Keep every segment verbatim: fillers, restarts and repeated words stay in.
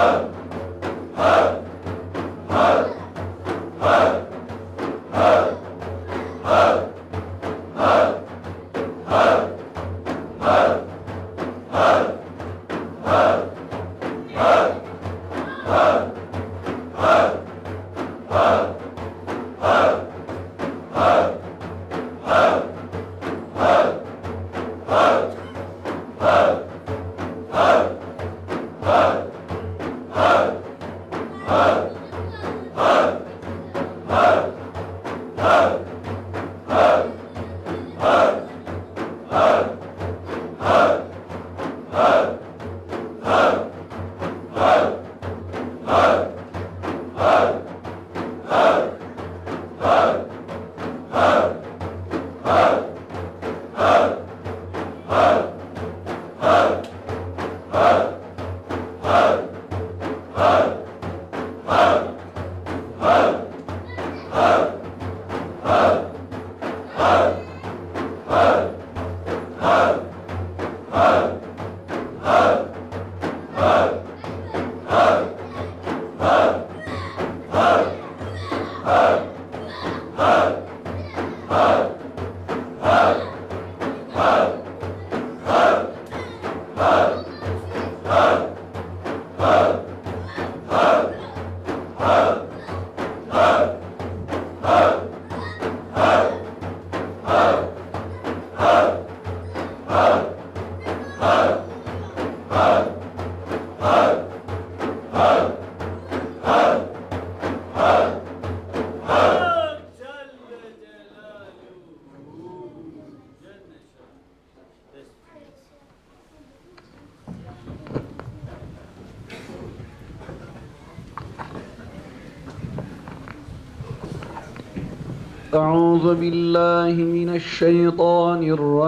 أعوذ بالله من الشيطان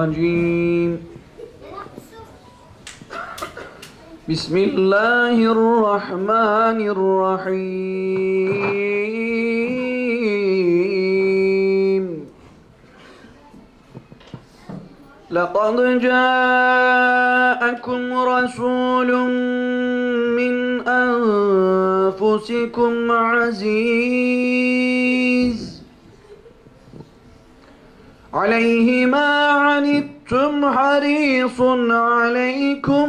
الرجيم. بسم الله الرحمن الرحيم. لقد جاءكم رسول من أنفسكم عزيز عليه ما عنتم حريص عليكم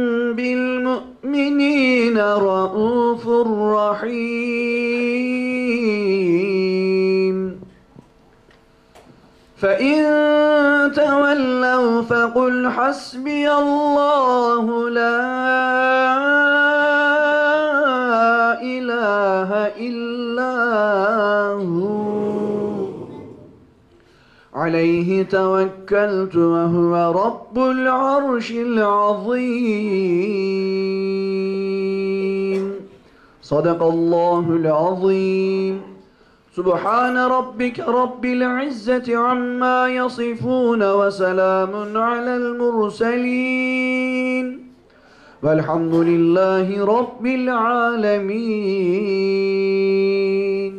بالمؤمنين رؤوف رحيم. فإن تولوا فقل حسبي الله لا إله إلا هو عليه توكلت وهو رب العرش العظيم. صدق الله العظيم. سبحان ربك رب العزة عما يصفون وسلام على المرسلين والحمد لله رب العالمين.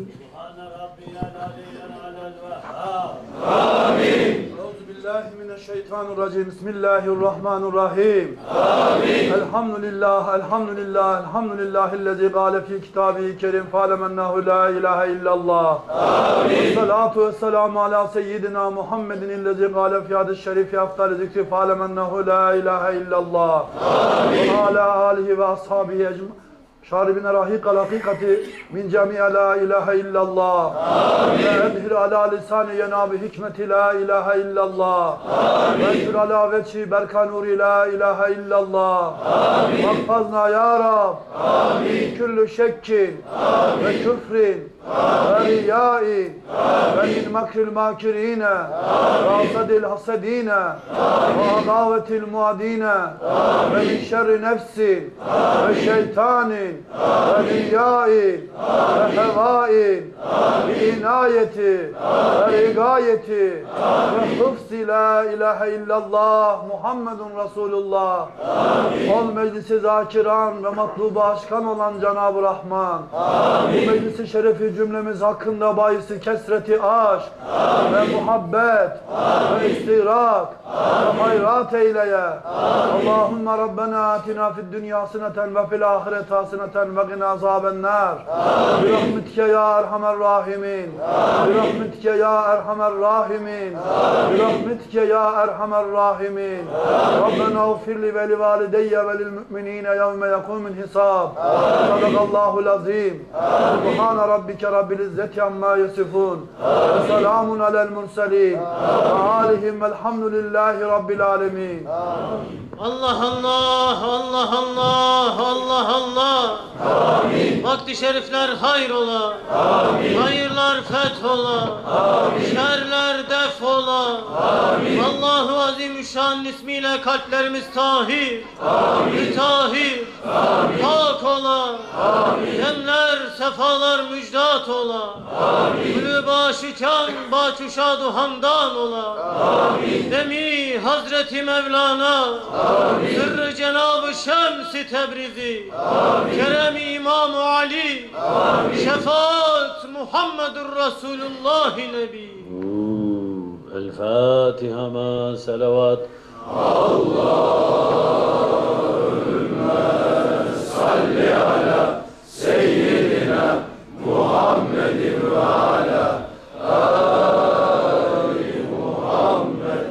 آمين. أعوذ بالله من الشيطان الرجيم. بسم الله الرحمن الرحيم. آمين. الحمد لله الحمد لله الحمد لله الذي قال في كتابه الكريم فاعلم أنه لا إله إلا الله. آمين. والصلاة والسلام على سيدنا محمد الذي قال في هذا الشريف أفضل ذكر فاعلم أنه لا إله إلا الله. آمين. وعلى آله وأصحابه أجمعين شاربين رحيق الحقيقة من جميع لا إله إلا الله. وأظهر على لسان يناب حكمة لا إله إلا الله. وأنشر على وجه بركة نور لا إله إلا الله. واحفظنا يا رب من كل شك وكفر ورياء ومن مكر الماكرين وحسد الحسدين وعداوة المعادين ومن شر نفس وشيطان ورياء وهواء بعناية ورقاية وحفظ لا إله إلا الله محمد Resulullah. Ol meclisi zakiran ve matlubu aşkan olan Cenab-ı Rahman. Amin. Bu meclisi şerefi cümlemiz hakkında bahisi kesreti aşk Amin. Ve muhabbet Amin. Ve istirak ve hayrat eyleye. Allahümme Rabbena atina fid dünya haseneten ve fil ahireti haseneten haseneten ve gina azabennar. Birahmetike ya erhamer rahimin. Birahmetike ya erhamer rahimin. Birahmetike ya erhamer rahimin. Rabbena ufirli ve li valideyye ve lil müminine yevme yekumul hisab. Sadakallahul azim. Subhane rabbike rabbil izzeti amma yasifun. Ve selamun alel murselin. Ve alihim velhamdülillahi rabbil alemin. Allah Allah, Allah Allah, Allah Allah. Amin. Vakti şerifler hayrola. Amin. Hayırlar fethola. Amin. Şerler defola. Amin. Allahu Azimüşşan ismiyle kalplerimiz tahir. Amin. Tahir. Amin. Pak ola. Amin. Demler, sefalar müjdat ola. Amin. Gülü başıkan, başuşadu hamdan ola. Amin. Demi Hazreti Mevlana. Amin. Sırrı Cenab-ı Şems-i Tebrizi. Amin. Kerem-i İmam-ı Ali. Amin. Şefaat Muhammedur Resulullah Nebi. El Fatiha ma selavat. Allahümme salli ala seyyidina Muhammedin ve ala ali Muhammed.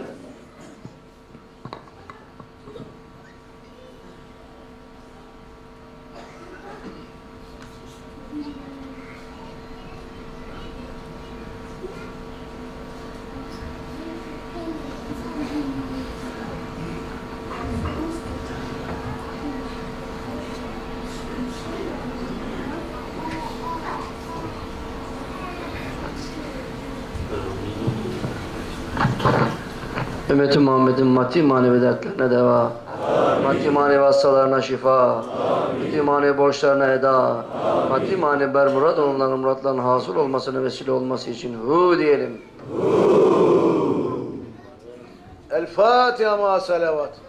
Ümmeti Muhammed'in maddi manevi dertlerine deva, maddi manevi hastalarına şifa, maddi manevi borçlarına eda, maddi manevi bermurad onların muratlarının hasıl olmasına vesile olması için hu diyelim. El Fatiha ma salavat.